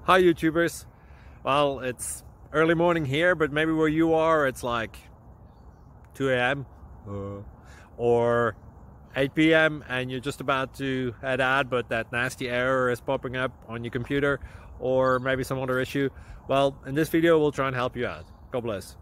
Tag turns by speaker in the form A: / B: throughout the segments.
A: Hi YouTubers. Well, it's early morning here, but maybe where you are it's like 2 a.m. or 8 p.m. and you're just about to head out, but that nasty error is popping up on your computer, or maybe some other issue. Well, in this video we'll try and help you out. God bless.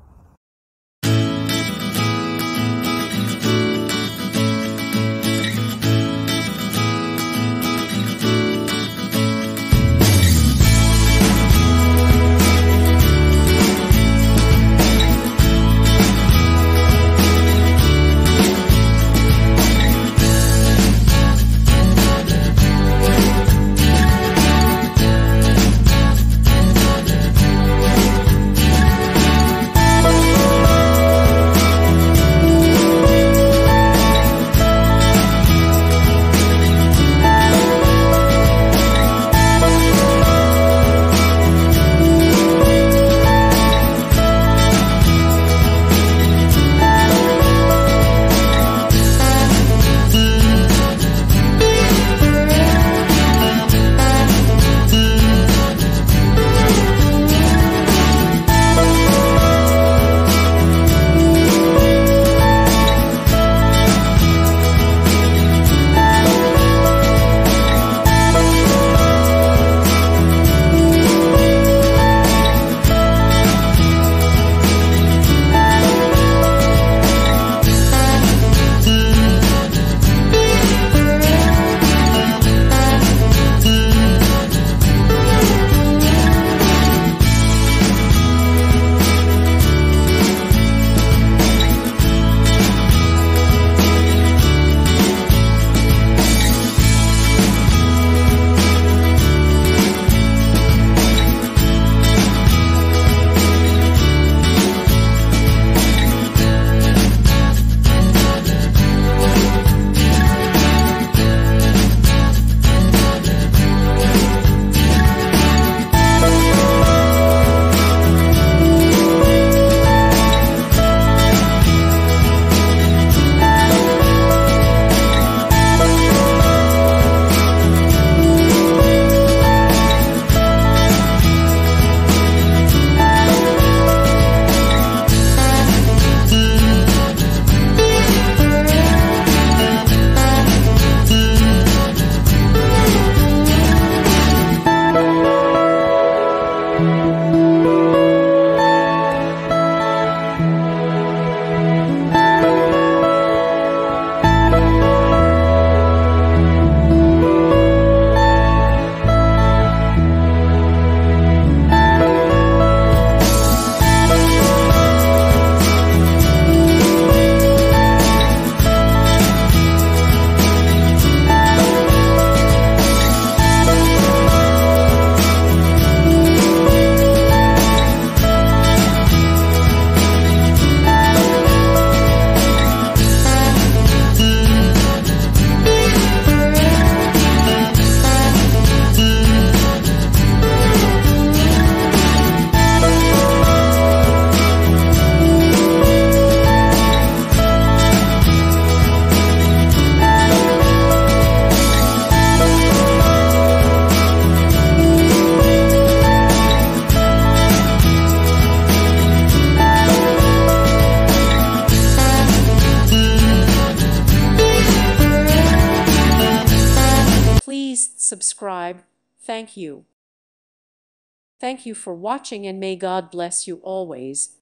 B: Please subscribe. Thank you. Thank you for watching, and may God bless you always.